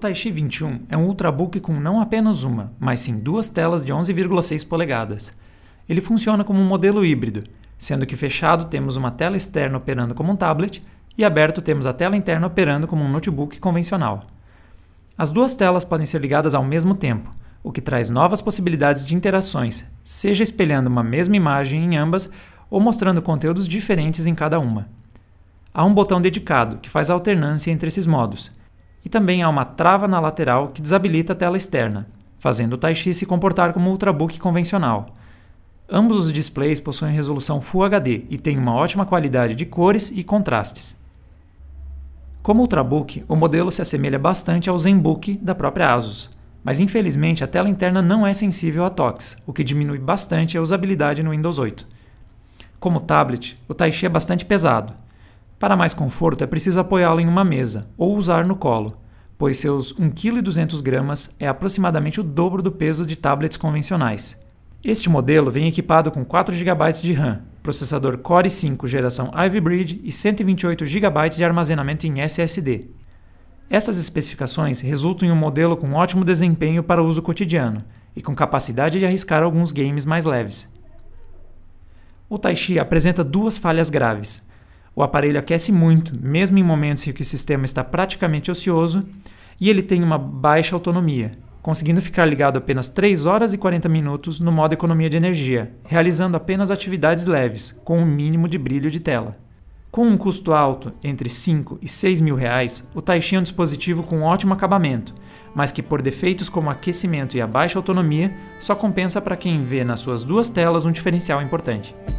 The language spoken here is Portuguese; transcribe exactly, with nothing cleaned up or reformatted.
Taichi vinte e um é um Ultrabook com não apenas uma, mas sim duas telas de onze vírgula seis polegadas. Ele funciona como um modelo híbrido, sendo que fechado temos uma tela externa operando como um tablet e aberto temos a tela interna operando como um notebook convencional. As duas telas podem ser ligadas ao mesmo tempo, o que traz novas possibilidades de interações, seja espelhando uma mesma imagem em ambas ou mostrando conteúdos diferentes em cada uma. Há um botão dedicado, que faz a alternância entre esses modos, e também há uma trava na lateral que desabilita a tela externa, fazendo o Taichi se comportar como um Ultrabook convencional. Ambos os displays possuem resolução Full H D e têm uma ótima qualidade de cores e contrastes. Como Ultrabook, o modelo se assemelha bastante ao ZenBook da própria Asus, mas infelizmente a tela interna não é sensível a toques, o que diminui bastante a usabilidade no Windows oito. Como tablet, o Taichi é bastante pesado. Para mais conforto é preciso apoiá-lo em uma mesa ou usar no colo, pois seus um vírgula duzentos quilos é aproximadamente o dobro do peso de tablets convencionais. Este modelo vem equipado com quatro gigabytes de RAM, processador Core i cinco geração Ivy Bridge e cento e vinte e oito gigabytes de armazenamento em S S D. Estas especificações resultam em um modelo com ótimo desempenho para uso cotidiano e com capacidade de arriscar alguns games mais leves. O Taichi apresenta duas falhas graves. O aparelho aquece muito, mesmo em momentos em que o sistema está praticamente ocioso, e ele tem uma baixa autonomia, conseguindo ficar ligado apenas três horas e quarenta minutos no modo economia de energia, realizando apenas atividades leves, com um mínimo de brilho de tela. Com um custo alto, entre cinco e seis mil reais, o Taichi é um dispositivo com ótimo acabamento, mas que por defeitos como aquecimento e a baixa autonomia, só compensa para quem vê nas suas duas telas um diferencial importante.